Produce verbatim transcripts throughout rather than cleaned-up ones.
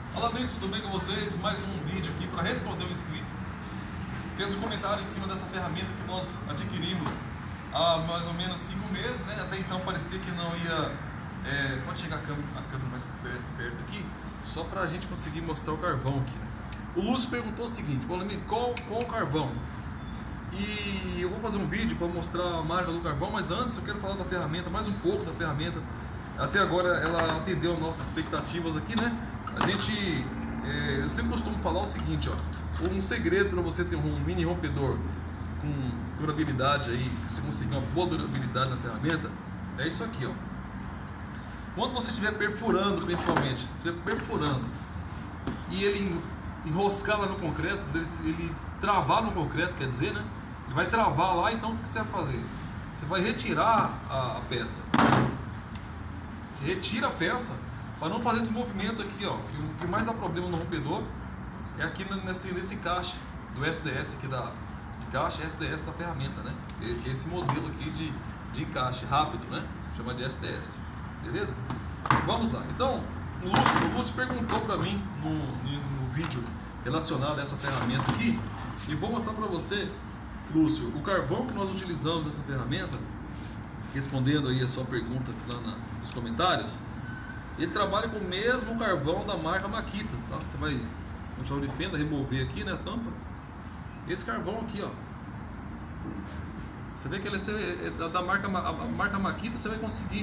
Olá amigos, tudo bem com vocês? Mais um vídeo aqui para responder um inscrito. Fez um comentário em cima dessa ferramenta que nós adquirimos há mais ou menos cinco meses, né? Até então parecia que não ia... É, pode chegar a câmera, a câmera mais perto, perto aqui, só para a gente conseguir mostrar o carvão aqui, né? O Lúcio perguntou o seguinte: qual, qual o carvão? E eu vou fazer um vídeo para mostrar a marca do carvão, mas antes eu quero falar da ferramenta, mais um pouco da ferramenta. Até agora ela atendeu nossas expectativas aqui, né? A gente, é, eu sempre costumo falar o seguinte, ó, um segredo para você ter um mini rompedor com durabilidade aí, que você conseguir uma boa durabilidade na ferramenta, é isso aqui, ó. Quando você estiver perfurando, principalmente, estiver perfurando e ele enroscar lá no concreto, ele, ele travar no concreto, quer dizer, né? Ele vai travar lá, então o que você vai fazer? Você vai retirar a, a peça. Você retira a peça para não fazer esse movimento aqui, ó. O que mais dá problema no rompedor é aqui nesse, nesse encaixe do S D S aqui da encaixe S D S da ferramenta, né? Esse modelo aqui de, de encaixe rápido, né? Chama de S D S, beleza? Vamos lá. Então, o Lúcio, o Lúcio perguntou para mim no, no, no vídeo relacionado a essa ferramenta aqui, e vou mostrar para você, Lúcio, o carvão que nós utilizamos dessa ferramenta, respondendo aí a sua pergunta lá na, nos comentários. Ele trabalha com o mesmo carvão da marca Makita, tá? Você vai com chave de fenda remover aqui, né, a tampa. Esse carvão aqui, ó. Você vê que ele é da marca, a marca Makita, você vai conseguir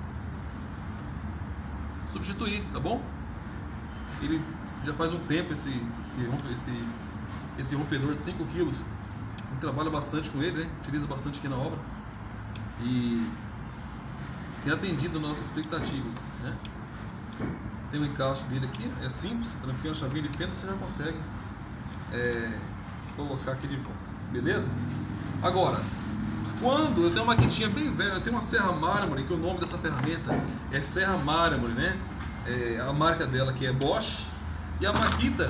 substituir, tá bom? Ele já faz um tempo esse esse esse, esse rompedor de cinco quilos. Trabalha bastante com ele, né? Utiliza bastante aqui na obra e tem atendido nossas expectativas, né? Tem o encaixe dele aqui, é simples, tranquilo, a chavinha de fenda, você já consegue é, colocar aqui de volta, beleza? Agora, quando eu tenho uma maquitinha bem velha, eu tenho uma serra mármore, que o nome dessa ferramenta é serra mármore, né? É, a marca dela que é Bosch, e a Makita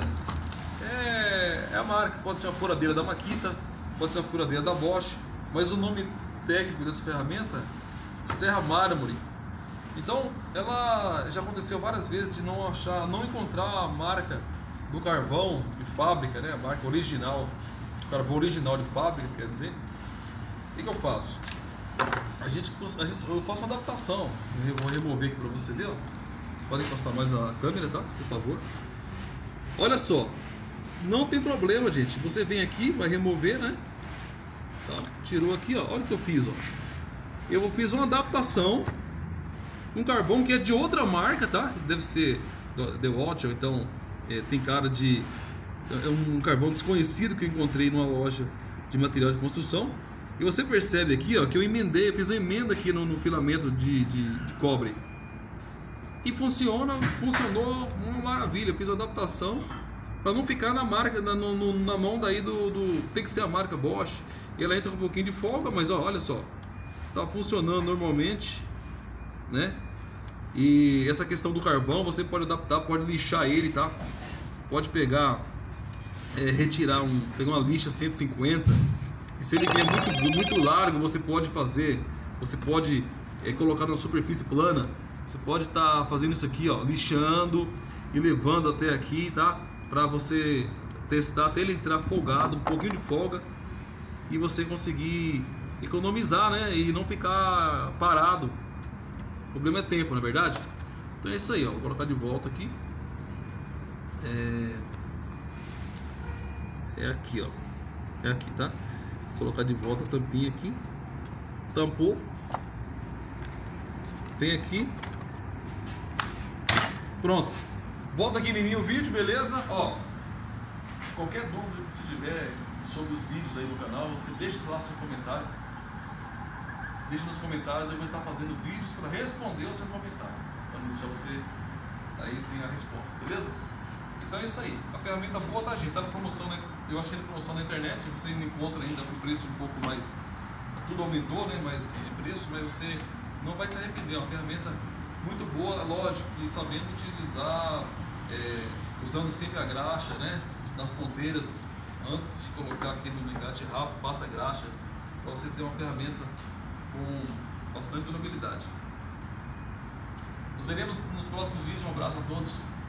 é, é a marca, pode ser uma furadeira da Makita, pode ser uma furadeira da Bosch, mas o nome técnico dessa ferramenta é serra mármore. Então, ela já aconteceu várias vezes de não achar, não encontrar a marca do carvão de fábrica, né? A marca original, o carvão original de fábrica, quer dizer. O que, que eu faço? A gente, a gente, eu faço uma adaptação. Eu vou remover aqui para você ver, ó. Pode encostar mais a câmera, tá? Por favor. Olha só, não tem problema, gente. Você vem aqui, vai remover, né? Tá? Tirou aqui, ó. Olha o que eu fiz, ó. Eu fiz uma adaptação. Um carvão que é de outra marca, tá? Deve ser DeWalt, ou então é, tem cara de... É um carvão desconhecido que eu encontrei numa loja de material de construção. E você percebe aqui, ó, que eu emendei, eu fiz uma emenda aqui no, no filamento de, de, de cobre. E funciona, funcionou uma maravilha. Eu fiz uma adaptação para não ficar na marca, na, no, na mão daí do, do... Tem que ser a marca Bosch. Ela entra com um pouquinho de folga, mas ó, olha só. Tá funcionando normalmente, né? E essa questão do carvão você pode adaptar, pode lixar ele, tá? Você pode pegar, é, retirar um, pegar uma lixa cento e cinquenta, e se ele vier muito, muito largo, você pode fazer, você pode é, colocar numa superfície plana. Você pode estar tá fazendo isso aqui, ó, lixando e levando até aqui, tá? Para você testar até ele entrar folgado, um pouquinho de folga, e você conseguir economizar, né? E não ficar parado. O problema é tempo, não é verdade? Então é isso aí, ó. Vou colocar de volta aqui. É, é aqui, ó. É aqui, tá? Vou colocar de volta a tampinha aqui. Tampou. Vem aqui. Pronto. Volta aqui em mim o vídeo, beleza? Ó. Qualquer dúvida que você tiver sobre os vídeos aí no canal, você deixa lá seu comentário. Deixe nos comentários, eu vou estar fazendo vídeos para responder o seu comentário, para não deixar você aí sem a resposta, beleza? Então é isso aí, a ferramenta boa, tá, gente? Tá na promoção, né? Eu achei na promoção na internet, você não encontra ainda com preço um pouco mais, tudo aumentou, né? Mas de preço, mas você não vai se arrepender, é uma ferramenta muito boa, lógico, e sabendo utilizar, é, usando sempre a graxa, né? Nas ponteiras, antes de colocar aqui no engate rápido, passa a graxa, para você ter uma ferramenta com bastante durabilidade. Nos veremos nos próximos vídeos. Um abraço a todos.